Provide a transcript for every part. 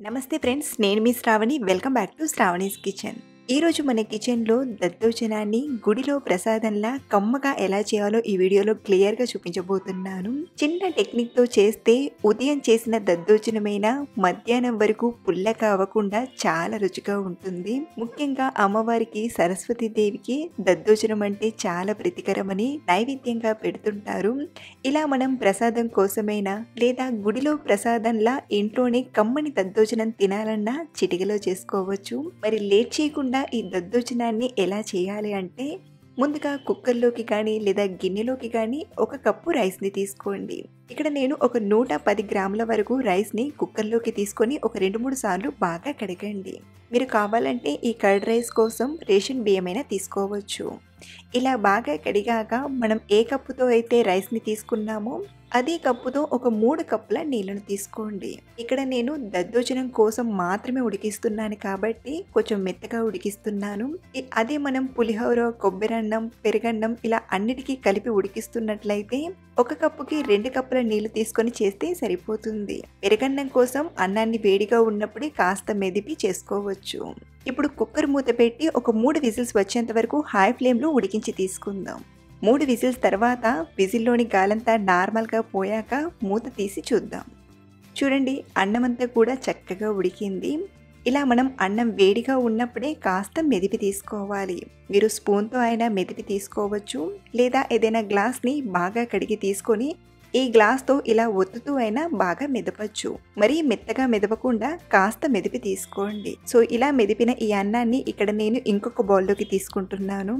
నమస్తే ఫ్రెండ్స్, నేను మీ Shravani. Welcome back to Shravani's kitchen. ఈరోజు మన కిచెన్లో దద్దోజనాన్ని గుడిలో ప్రసాదంలా కమ్మగా ఎలా చేయాలో ఈ వీడియోలో క్లియర్గా చూపించబోతున్నాను. చిన్న టెక్నిక్తో చేస్తే ఉదయం చేసిన దద్దోజనమైన మధ్యాహ్నం వరకు పుల్లగా అవ్వకుండా చాలా రుచిగా ఉంటుంది. ముఖ్యంగా అమ్మవారికి సరస్వతీదేవికి దద్దోజనం అంటే చాలా ప్రీతికరమని నైవేద్యంగా పెడుతుంటారు. ఇలా మనం ప్రసాదం కోసమైనా లేదా గుడిలో ప్రసాదంలా ఇంట్లోనే కమ్మని దద్దోజనం తినాలన్నా చిటికలో చేసుకోవచ్చు. మరి లేట్ చేయకుండా ఈ దద్దోజనాన్ని ఎలా చేయాలి అంటే, ముందుగా కుక్కర్లోకి కానీ లేదా గిన్నెలోకి కానీ 1 కప్పు రైస్ని తీసుకోండి. ఇక్కడ నేను ఒక 110 గ్రాముల వరకు రైస్ని కుక్కర్లోకి తీసుకొని ఒక 2-3 సార్లు బాగా కడగండి. మీరు కావాలంటే ఈ కర్డ్ రైస్ కోసం రేషన్ బియ్యమైనా తీసుకోవచ్చు. ఇలా బాగా కడిగాక మనం ఏ కప్పుతో అయితే రైస్ని తీసుకున్నామో అదే కప్పుతో ఒక 3 కప్పుల నీళ్ళను తీసుకోండి. ఇక్కడ నేను దద్దోజనం కోసం మాత్రమే ఉడికిస్తున్నాను కాబట్టి కొంచెం మెత్తగా ఉడికిస్తున్నాను. అదే మనం పులిహోర, కొబ్బరన్నం, పెరుగన్నం ఇలా అన్నిటికీ కలిపి ఉడికిస్తున్నట్లయితే 1 కప్పుకి 2 కప్పుల నీళ్లు తీసుకొని చేస్తే సరిపోతుంది. పెరుగన్నం కోసం అన్నాన్ని వేడిగా ఉన్నప్పుడే కాస్త మెదిపి చేసుకోవచ్చు. ఇప్పుడు కుక్కర్ మూత పెట్టి ఒక 3 విజిల్స్ వచ్చేంత వరకు హై ఫ్లేమ్లో ఉడికించి తీసుకుందాం. 3 విజిల్స్ తర్వాత విజిల్లోని గాలంతా నార్మల్గా పోయాక మూత తీసి చూద్దాం. చూడండి, అన్నమంతా కూడా చక్కగా ఉడికింది. ఇలా మనం అన్నం వేడిగా ఉన్నప్పుడే కాస్త మెదిపి తీసుకోవాలి. మీరు స్పూన్తో అయినా మెదిపి తీసుకోవచ్చు, లేదా ఏదైనా గ్లాస్ని బాగా కడిగి తీసుకొని ఈ గ్లాస్తో ఇలా ఒత్తుతూ అయినా బాగా మెదపచ్చు. మరీ మెత్తగా మెదపకుండా కాస్త మెదిపి తీసుకోండి. సో ఇలా మెదిపిన ఈ అన్నాన్ని ఇక్కడ నేను ఇంకొక బౌల్లోకి తీసుకుంటున్నాను.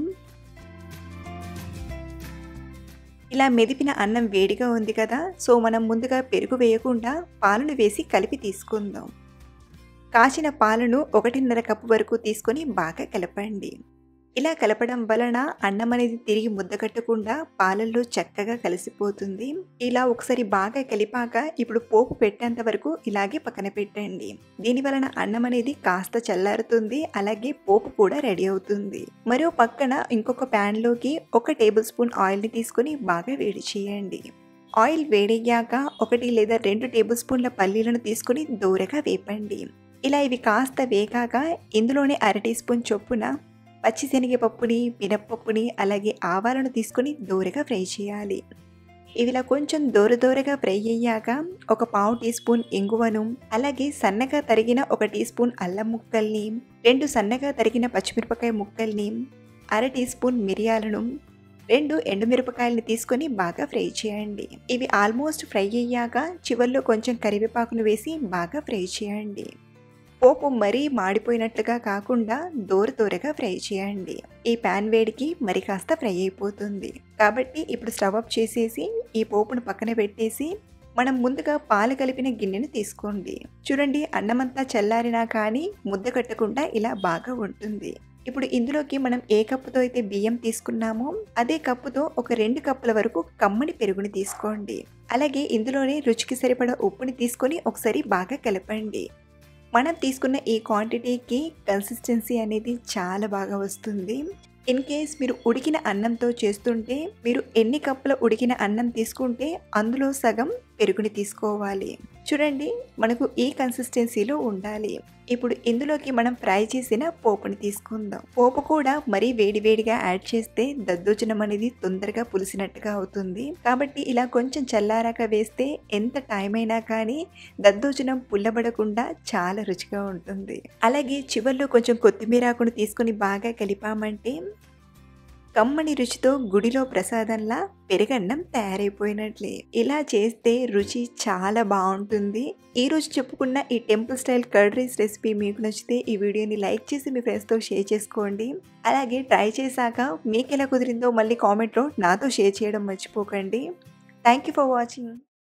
ఇలా మెదిపిన అన్నం వేడిగా ఉంది కదా, సో మనం ముందుగా పెరుగు వేయకుండా పాలను వేసి కలిపి తీసుకుందాం. కాచిన పాలను 1.5 కప్పు వరకు తీసుకొని బాగా కలపండి. ఇలా కలపడం వలన అన్నం అనేది తిరిగి ముద్దకట్టకుండా పాలల్లో చక్కగా కలిసిపోతుంది. ఇలా ఒకసారి బాగా కలిపాక ఇప్పుడు పోపు పెట్టేంత వరకు ఇలాగే పక్కన పెట్టండి. దీని వలన అన్నం అనేది కాస్త చల్లారుతుంది, అలాగే పోపు కూడా రెడీ అవుతుంది. మరో పక్కన ఇంకొక ప్యాన్లోకి 1 టేబుల్ స్పూన్ ఆయిల్ని తీసుకొని బాగా వేడి చేయండి. ఆయిల్ వేడయ్యాక 1 లేదా 2 టేబుల్ స్పూన్ల పల్లీలను తీసుకొని దూరగా వేపండి. ఇలా ఇవి కాస్త వేగాక ఇందులోనే 1/2 టీ స్పూన్ చొప్పున పచ్చిశనగపప్పుని, మినప్పప్పుని, అలాగే ఆవాలను తీసుకొని దూరగా ఫ్రై చేయాలి. ఇవిలా కొంచెం దూరగా ఫ్రై అయ్యాక ఒక 1/2 టీ స్పూన్ ఇంగువను, అలాగే సన్నగా తరిగిన 1 టీ స్పూన్ అల్లం ముక్కల్ని, 2 సన్నగా తరిగిన పచ్చిమిరపకాయ ముక్కల్ని, 1/2 టీ స్పూన్ మిరియాలను, 2 ఎండుమిరపకాయలను తీసుకొని బాగా ఫ్రై చేయండి. ఇవి ఆల్మోస్ట్ ఫ్రై అయ్యాక చివర్లో కొంచెం కరివేపాకును వేసి బాగా ఫ్రై చేయండి. పోపు మరీ మాడిపోయినట్లుగా కాకుండా దూరగా ఫ్రై చేయండి. ఈ ప్యాన్ వేడికి మరి కాస్త ఫ్రై అయిపోతుంది. కాబట్టి ఇప్పుడు స్టవ్ ఆఫ్ చేసేసి ఈ పోపును పక్కన పెట్టేసి మనం ముందుగా పాలు కలిపిన గిన్నెను తీసుకోండి. చూడండి, అన్నమంతా చల్లారినా కానీ ముద్ద కట్టకుండా ఇలా బాగా ఉంటుంది. ఇప్పుడు ఇందులోకి మనం ఏ కప్పుతో అయితే బియ్యం తీసుకున్నామో అదే కప్పుతో ఒక 2 కప్పుల వరకు కమ్మని పెరుగుని తీసుకోండి. అలాగే ఇందులోనే రుచికి సరిపడా ఉప్పుని తీసుకొని ఒకసారి బాగా కలపండి. మనం తీసుకున్న ఈ క్వాంటిటీకి కన్సిస్టెన్సీ అనేది చాలా బాగా వస్తుంది. ఇన్ కేస్ మీరు ఉడికిన అన్నంతో చేస్తుంటే మీరు ఎన్ని కప్పుల ఉడికిన అన్నం తీసుకుంటే అందులో సగం పెరుగుని తీసుకోవాలి. చూడండి, మనకు ఈ కన్సిస్టెన్సీలో ఉండాలి. ఇప్పుడు ఇందులోకి మనం ఫ్రై చేసిన పోపుని తీసుకుందాం. పోపు కూడా మరీ వేడివేడిగా యాడ్ చేస్తే దద్దోజనం అనేది తొందరగా పులిసినట్టుగా అవుతుంది. కాబట్టి ఇలా కొంచెం చల్లారాక వేస్తే ఎంత టైం అయినా కానీ దద్దోజనం పుల్లబడకుండా చాలా రుచిగా ఉంటుంది. అలాగే చివర్లో కొంచెం కొత్తిమీరాకును తీసుకొని బాగా కలిపామంటే కమ్మని రుచితో గుడిలో ప్రసాదంలా పెరుగన్నం తయారైపోయినట్లే. ఇలా చేస్తే రుచి చాలా బాగుంటుంది. ఈరోజు చెప్పుకున్న ఈ temple style curd rice recipe మీకు నచ్చితే ఈ వీడియోని లైక్ చేసి మీ ఫ్రెండ్స్తో షేర్ చేసుకోండి. అలాగే ట్రై చేశాక మీకు ఎలా కుదిరిందో మళ్ళీ కామెంట్లో నాతో షేర్ చేయడం మర్చిపోకండి. Thank you for watching.